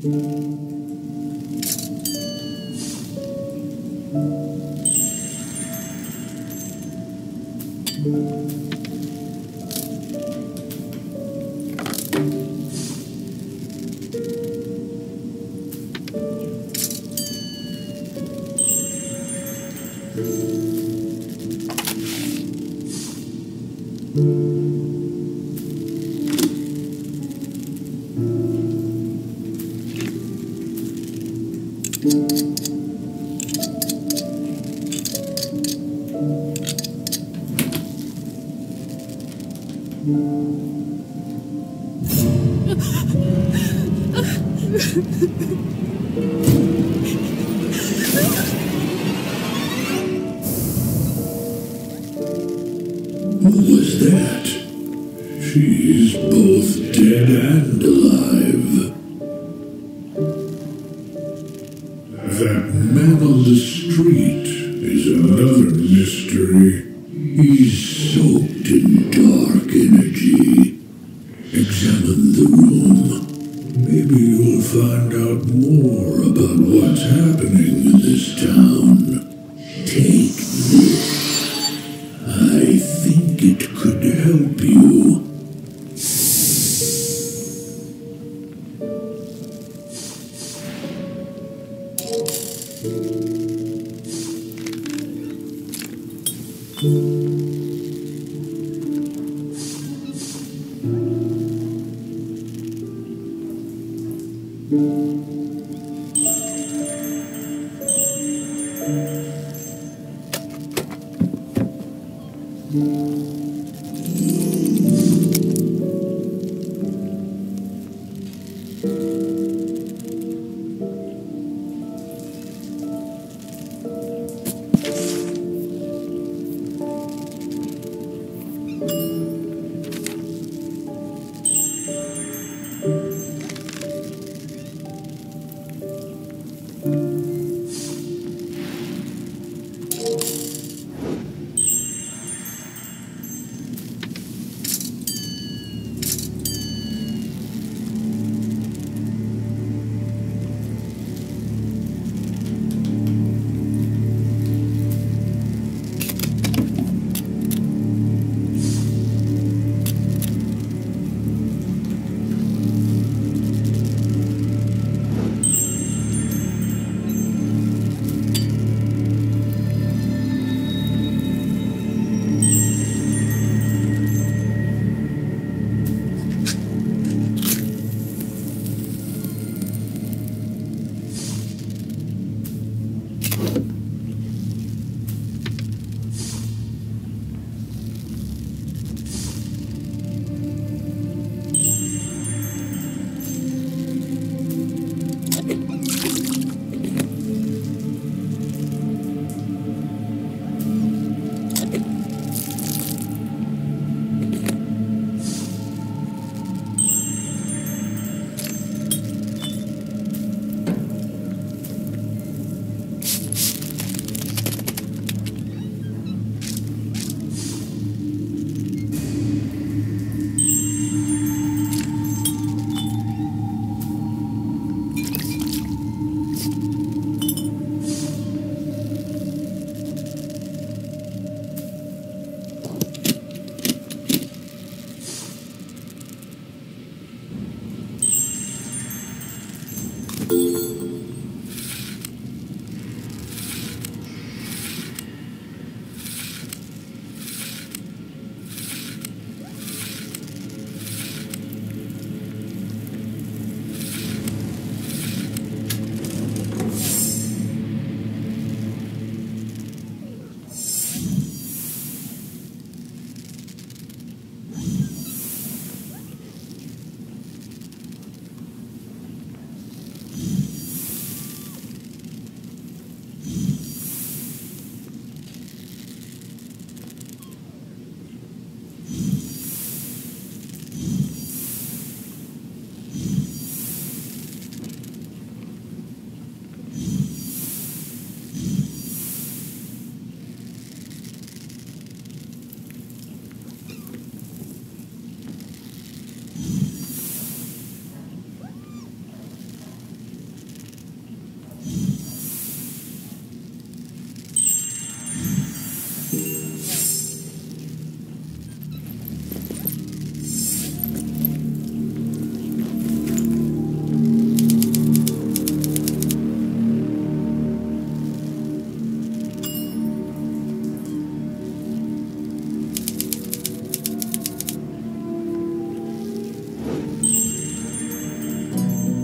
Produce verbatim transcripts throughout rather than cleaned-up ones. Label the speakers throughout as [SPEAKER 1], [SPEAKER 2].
[SPEAKER 1] Who was that? She's both dead and alive. That man on the street is another mystery. He's soaked in dark energy. Examine the room. Maybe you'll find out more about what's happening in this town. Take this. I think it could help you.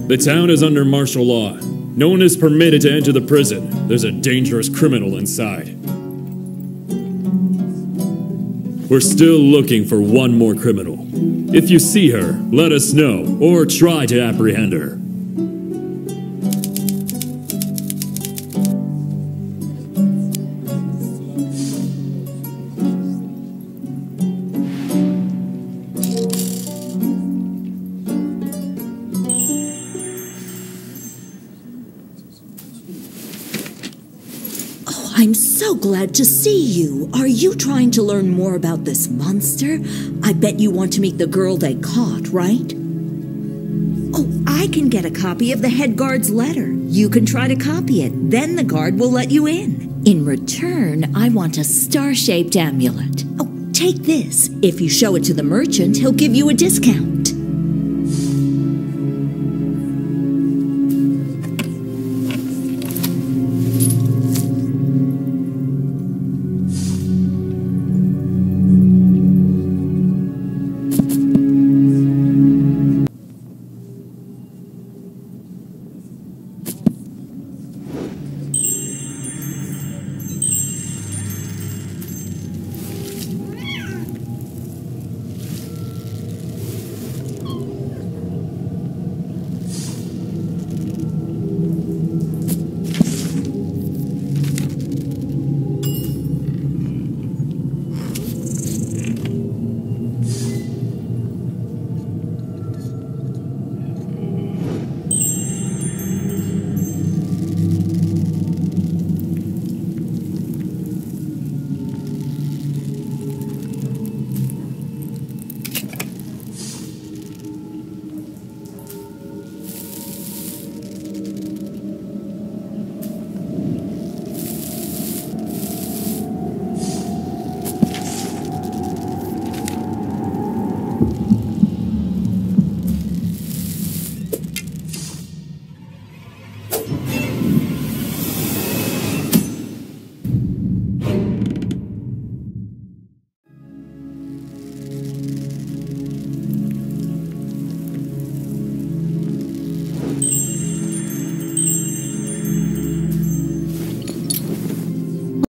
[SPEAKER 2] The town is under martial law. No one is permitted to enter the prison. There's a dangerous criminal inside. We're still looking for one more criminal. If you see her, let us know, or try to apprehend her.
[SPEAKER 3] I'm so glad to see you. Are you trying to learn more about this monster? I bet you want to meet the girl they caught, right? Oh, I can get a copy of the head guard's letter. You can try to copy it. Then the guard will let you in. In return, I want a star-shaped amulet. Oh, take this. If you show it to the merchant, he'll give you a discount.